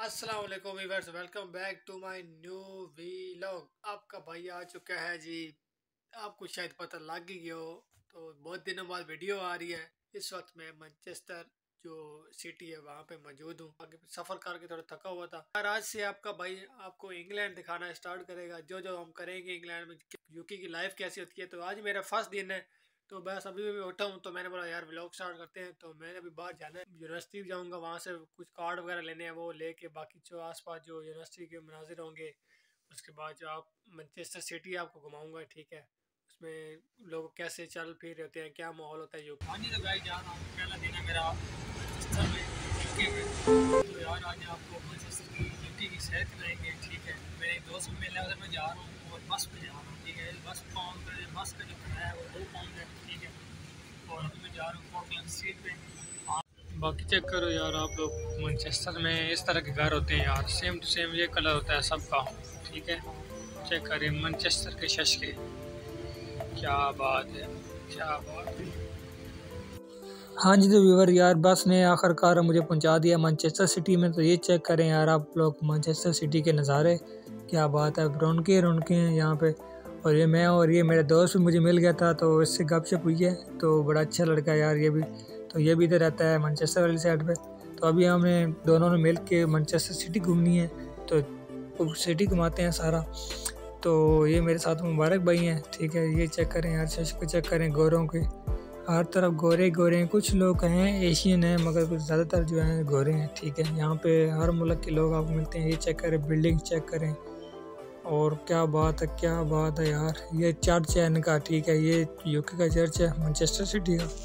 अस्सलाम वालेकुम viewers, welcome back to my new vlog. आपका भाई आ चुका है जी। आपको शायद पता लग ही गया हो, तो बहुत दिनों बाद वीडियो आ रही है। इस वक्त मैं मैनचेस्टर जो सिटी है वहाँ पे मौजूद हूँ। आगे सफ़र करके थोड़ा थका हुआ था और आज से आपका भाई आपको इंग्लैंड दिखाना स्टार्ट करेगा। जो जो हम करेंगे इंग्लैंड में, यूके की लाइफ कैसी होती है। तो आज मेरा फर्स्ट दिन है, तो बस अभी भी उठा हूँ, तो मैंने बोला यार व्लॉग स्टार्ट करते हैं। तो मैंने अभी बाहर जाना है, यूनिवर्सिटी जाऊँगा, वहाँ से कुछ कार्ड वगैरह लेने हैं, वो लेके बाकी जो आसपास जो यूनिवर्सिटी के मनाजिर होंगे, उसके बाद जो आप मैनचेस्टर सिटी आपको घुमाऊँगा, ठीक है। उसमें लोग कैसे चल फिर होते हैं, क्या माहौल होता है। हाँ जी, तो गाइस जा रहा हूँ, पहला दिन है मेरा मैनचेस्टर में, यूके में। तो यार आज आपको मैनचेस्टर की यूके की सैर कराएंगे, ठीक है। मेरे एक दोस्त भी मिलने उधर मैं जा रहा हूँ और बस पे जा रहा हूँ, ठीक है। बस का जो किराया है वो £2 है, ठीक है। और अभी मैं जा रहा हूँ फॉकलैंड स्ट्रीट पे। बाकी चेक करो यार आप लोग, मैनचेस्टर में इस तरह के घर होते हैं यार, सेम टू सेम ये कलर होता है सबका, ठीक है। चेक करें मैनचेस्टर के शश के, क्या बात है, क्या बात है। हाँ जी, तो व्यूवर यार बस ने आखिरकार मुझे पहुंचा दिया मैनचेस्टर सिटी में। तो ये चेक करें यार आप लोग मैनचेस्टर सिटी के नज़ारे, क्या बात है। रौनके हैं यहाँ पे। और ये मैं और ये मेरा दोस्त भी मुझे मिल गया था, तो इससे गपशप हुई है। तो बड़ा अच्छा लड़का है यार ये भी। तो ये भी इधर रहता है मैनचेस्टर वाली साइड पे। तो अभी हमने दोनों ने मिल के मैनचेस्टर सिटी घूमनी है, तो सिटी घुमाते हैं सारा। तो ये मेरे साथ मुबारक भाई हैं, ठीक है। ये चेक करें यार, शश को चेक करें, गोरों के हर तरफ गोरे गोरे हैं। कुछ लोग हैं एशियन हैं, मगर कुछ ज़्यादातर जो हैं गोरे हैं, ठीक है। यहाँ पे हर मुल्क के लोग आपको मिलते हैं। ये चेक करें, बिल्डिंग चेक करें, और क्या बात है, क्या बात है यार। ये चर्च है इनका, ठीक है। ये यूके का चर्च है मैनचेस्टर सिटी का।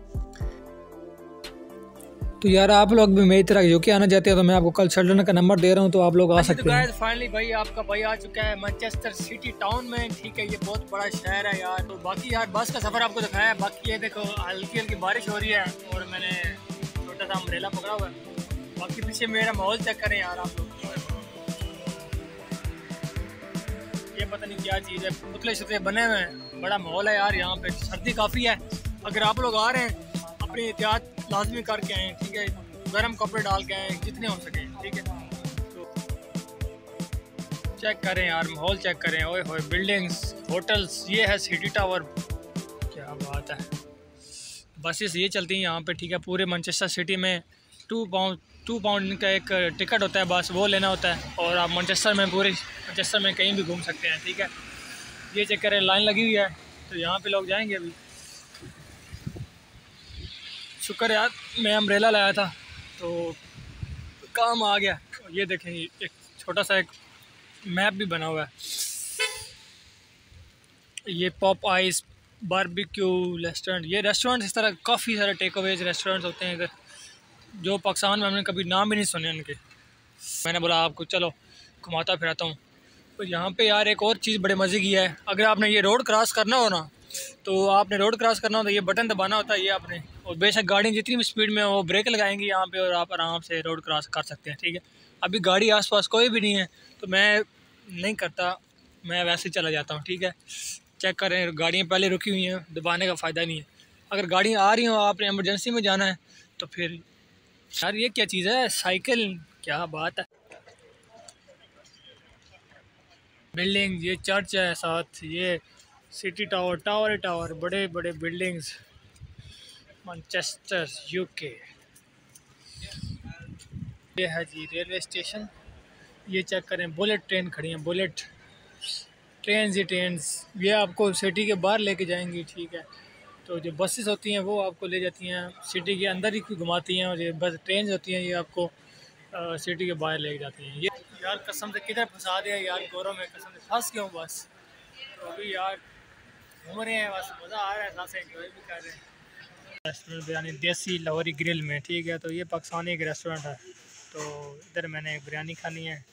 तो यार आप लोग भी मेरी तरह यूके आना चाहते हैं तो मैं आपको कल शेल्डन का नंबर दे रहा हूँ, तो आप लोग आ सकते हैं। तो फाइनली भाई आपका भाई आ चुका है मैनचेस्टर सिटी टाउन में, ठीक है। ये बहुत बड़ा शहर है यार। तो बाकी यार बस का सफर आपको दिखाया है। बाकी ये देखो हल्की हल्की बारिश हो रही है और मैंने छोटा सा अम्ब्रेला पकड़ा हुआ है। बाकी पीछे मेरा माहौल चेक करें यार आप लोग। ये पता नहीं क्या चीज़ है, पुतले शुतले बने हुए हैं, बड़ा माहौल है यार। यहाँ पे सर्दी काफ़ी है। अगर आप लोग आ रहे हैं अपनी एहतियात लाजमी करके आए, ठीक है। गर्म कपड़े डाल के आए जितने हो सके, ठीक है। तो चेक करें यार, माहौल चेक करें। ओए होए, बिल्डिंग्स, होटल्स, ये है सिटी टावर, क्या बात है। बसेस ये चलती हैं यहाँ पे, ठीक है। पूरे मैनचेस्टर सिटी में टू पाउंड का एक टिकट होता है, बस वो लेना होता है और आप मैनचेस्टर में, पूरे मैनचेस्टर में कहीं भी घूम सकते हैं, ठीक है। ये चेक करें, लाइन लगी हुई है, तो यहाँ पे लोग जाएंगे अभी। शुक्र यार मैं अम्ब्रेला लाया था तो काम आ गया। ये देखें, एक छोटा सा एक मैप भी बना हुआ है। ये पॉप आइस बारबेक्यू रेस्टोरेंट, ये रेस्टोरेंट इस तरह काफ़ी सारे टेक अवेज रेस्टोरेंट्स होते हैं इधर, जो पाकिस्तान में हमने कभी नाम भी नहीं सुने उनके। मैंने बोला आपको चलो घुमाता फिराता हूँ। तो यहाँ पे यार एक और चीज़ बड़े मज़े की है। अगर आपने ये रोड क्रॉस करना हो ना, तो आपने रोड क्रॉस करना हो तो ये बटन दबाना होता है, ये आपने। और बेशक गाड़ी जितनी भी स्पीड में हो, वो ब्रेक लगाएंगी यहाँ पे और आप आराम से रोड क्रॉस कर सकते हैं, ठीक है। अभी गाड़ी आसपास कोई भी नहीं है तो मैं नहीं करता, मैं वैसे ही चला जाता हूँ, ठीक है। चेक करें, गाड़ियाँ पहले रुकी हुई हैं, दबाने का फ़ायदा नहीं है। अगर गाड़ियाँ आ रही हो, आपने एमरजेंसी में जाना है तो फिर यार ये क्या चीज़ है, साइकिल, क्या बात है। बिल्डिंग, ये चर्च है, साथ ये सिटी टावर, टावर बड़े बड़े बिल्डिंग्स, मैनचेस्टर यूके। ये है जी रेलवे स्टेशन। ये चेक करें, बुलेट ट्रेन खड़ी हैं, बुलेट ट्रेन। ये आपको सिटी के बाहर लेके जाएंगी, ठीक है। तो जो बसेस होती हैं वो आपको ले जाती हैं सिटी के अंदर ही घुमाती हैं, और ये बस ट्रेन होती हैं ये आपको सिटी के बाहर लेके जाती हैं। ये यार कसम से किधर फंसा दिया यार गोरों में, कसम से फंस गया हूँ बस। तो अभी यार घूम रहे हैं, बस मज़ा आ रहा है, साथ एंजॉय भी कर रहे हैं। रेस्टोरेंट बिरयानी देसी लाहौरी ग्रिल में, ठीक है। तो ये पाकिस्तानी एक रेस्टोरेंट है, तो इधर मैंने बिरयानी खानी है,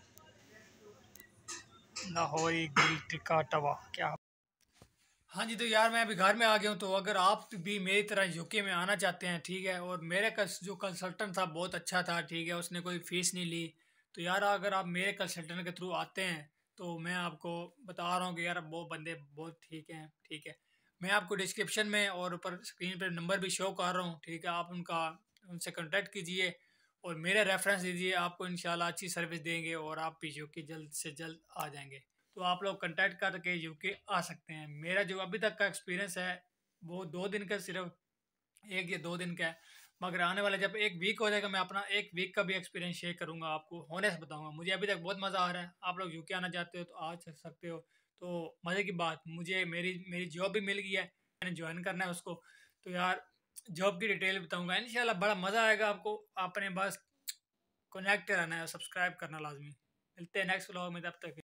लाहौरी ग्रिल टिक्का तवा, क्या। हाँ जी, तो यार मैं अभी घर में आ गया हूँ। तो अगर आप भी मेरी तरह यूके में आना चाहते हैं, ठीक है, और मेरे जो कंसल्टेंट था बहुत अच्छा था, ठीक है, उसने कोई फ़ीस नहीं ली। तो यार अगर आप मेरे कंसल्टेंट के थ्रू आते हैं तो मैं आपको बता रहा हूँ कि यार वो बंदे बहुत ठीक हैं, ठीक है। मैं आपको डिस्क्रिप्शन में और ऊपर स्क्रीन पर नंबर भी शो कर रहा हूँ, ठीक है। आप उनसे कॉन्टैक्ट कीजिए और मेरा रेफरेंस दीजिए, आपको इंशाल्लाह अच्छी सर्विस देंगे और आप भी यूके जल्द से जल्द आ जाएंगे। तो आप लोग कांटेक्ट करके यूके आ सकते हैं। मेरा जो अभी तक का एक्सपीरियंस है वो 2 दिन का, सिर्फ 1 या 2 दिन का है, मगर आने वाला जब 1 वीक हो जाएगा मैं अपना 1 वीक का भी एक्सपीरियंस शेयर करूंगा, आपको होने से बताऊंगा। मुझे अभी तक बहुत मज़ा आ रहा है। आप लोग यूके आना चाहते हो तो आ सकते हो। तो मज़े की बात, मुझे मेरी मेरी जॉब भी मिल गई है, मैंने ज्वाइन करना है उसको। तो यार जॉब की डिटेल बताऊंगा इंशाल्लाह, बड़ा मज़ा आएगा आपको। आपने बस कनेक्ट रहना है, सब्सक्राइब करना लाजमी। मिलते हैं नेक्स्ट व्लॉग में, तब तक